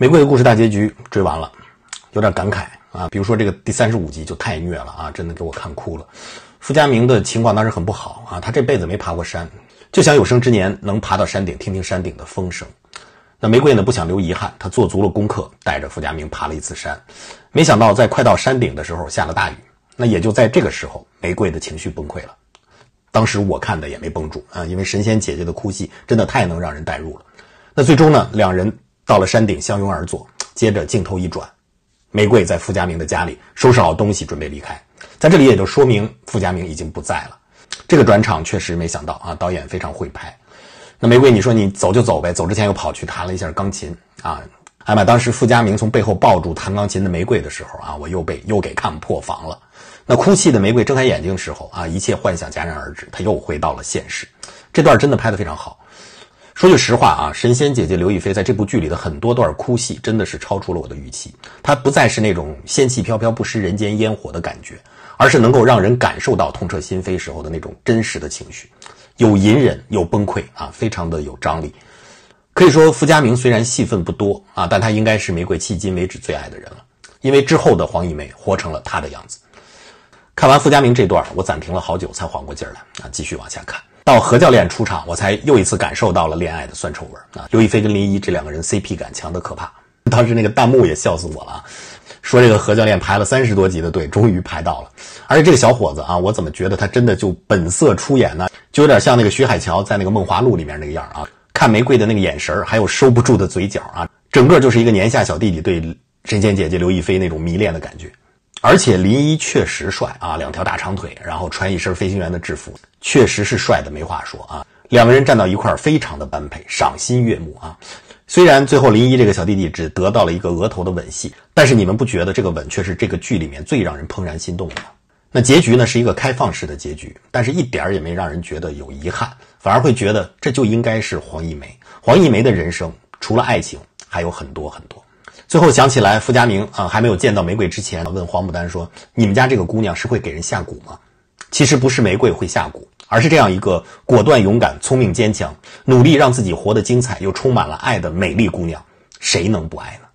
玫瑰的故事大结局追完了，有点感慨啊。比如说这个第35集就太虐了啊，真的给我看哭了。傅家明的情况当时很不好啊，他这辈子没爬过山，就想有生之年能爬到山顶，听听山顶的风声。那玫瑰呢不想留遗憾，他做足了功课，带着傅家明爬了一次山。没想到在快到山顶的时候下了大雨，那也就在这个时候，玫瑰的情绪崩溃了。当时我看的也没绷住啊，因为神仙姐姐的哭戏真的太能让人带入了。那最终呢，两人到了山顶相拥而坐，接着镜头一转，玫瑰在傅家明的家里收拾好东西准备离开，在这里也就说明傅家明已经不在了。这个转场确实没想到啊，导演非常会拍。那玫瑰你说你走就走呗，走之前又跑去弹了一下钢琴啊。哎妈，当时傅家明从背后抱住弹钢琴的玫瑰的时候啊，我又给看破防了。那哭泣的玫瑰睁开眼睛的时候啊，一切幻想戛然而止，他又回到了现实。这段真的拍得非常好。说句实话啊，神仙姐姐刘亦菲在这部剧里的很多段哭戏真的是超出了我的预期。她不再是那种仙气飘飘不食人间烟火的感觉，而是能够让人感受到痛彻心扉时候的那种真实的情绪，有隐忍有崩溃啊，非常的有张力。可以说傅家明虽然戏份不多啊，但他应该是玫瑰迄今为止最爱的人了，因为之后的黄一梅活成了他的样子。看完傅家明这段，我暂停了好久才缓过劲儿来啊，继续往下看。到何教练出场，我才又一次感受到了恋爱的酸臭味啊！刘亦菲跟林一这两个人 CP 感强得可怕，当时那个弹幕也笑死我了啊！说这个何教练排了30多集的队，终于排到了。而且这个小伙子啊，我怎么觉得他真的就本色出演呢？就有点像那个徐海乔在那个《梦华录》里面那个样啊，看玫瑰的那个眼神，还有收不住的嘴角啊，整个就是一个年下小弟弟对神仙姐姐刘亦菲那种迷恋的感觉。而且林一确实帅啊，2条大长腿，然后穿一身飞行员的制服，确实是帅的没话说啊。两个人站到一块儿，非常的般配，赏心悦目啊。虽然最后林一这个小弟弟只得到了一个额头的吻戏，但是你们不觉得这个吻却是这个剧里面最让人怦然心动的吗？那结局呢是一个开放式的结局，但是一点也没让人觉得有遗憾，反而会觉得这就应该是黄一梅。黄一梅的人生除了爱情还有很多很多。最后想起来傅家明还没有见到玫瑰之前问黄牡丹说，你们家这个姑娘是会给人下蛊吗？其实不是玫瑰会下蛊，而是这样一个果断勇敢聪明坚强努力让自己活得精彩又充满了爱的美丽姑娘，谁能不爱呢？